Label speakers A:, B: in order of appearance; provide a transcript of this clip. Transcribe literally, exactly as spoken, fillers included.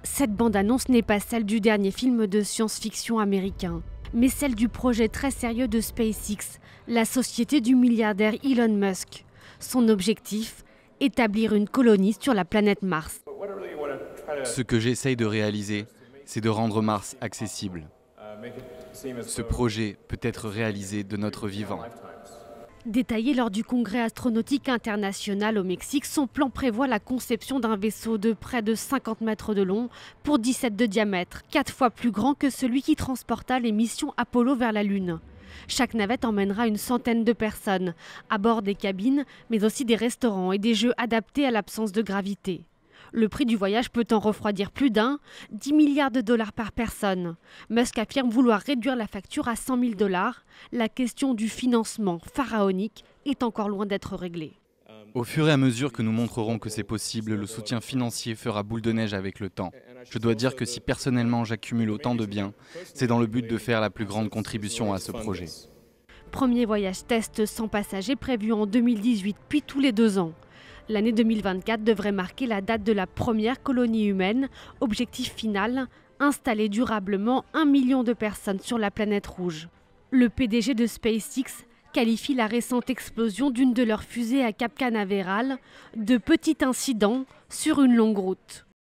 A: Cette bande-annonce n'est pas celle du dernier film de science-fiction américain, mais celle du projet très sérieux de SpaceX, la société du milliardaire Elon Musk. Son objectif, établir une colonie sur la planète Mars.
B: Ce que j'essaye de réaliser, c'est de rendre Mars accessible. Ce projet peut être réalisé de notre vivant.
A: Détaillé lors du Congrès astronautique international au Mexique, son plan prévoit la conception d'un vaisseau de près de cinquante mètres de long pour dix-sept de diamètre, quatre fois plus grand que celui qui transporta les missions Apollo vers la Lune. Chaque navette emmènera une centaine de personnes, à bord des cabines, mais aussi des restaurants et des jeux adaptés à l'absence de gravité. Le prix du voyage peut en refroidir plus d'un, dix milliards de dollars par personne. Musk affirme vouloir réduire la facture à cent mille dollars. La question du financement pharaonique est encore loin d'être réglée.
B: Au fur et à mesure que nous montrerons que c'est possible, le soutien financier fera boule de neige avec le temps. Je dois dire que si personnellement j'accumule autant de biens, c'est dans le but de faire la plus grande contribution à ce projet.
A: Premier voyage test sans passagers prévu en deux mille dix-huit, puis tous les deux ans. L'année deux mille vingt-quatre devrait marquer la date de la première colonie humaine. Objectif final, installer durablement un million de personnes sur la planète rouge. Le P D G de SpaceX qualifie la récente explosion d'une de leurs fusées à Cap Canaveral de petit incident sur une longue route.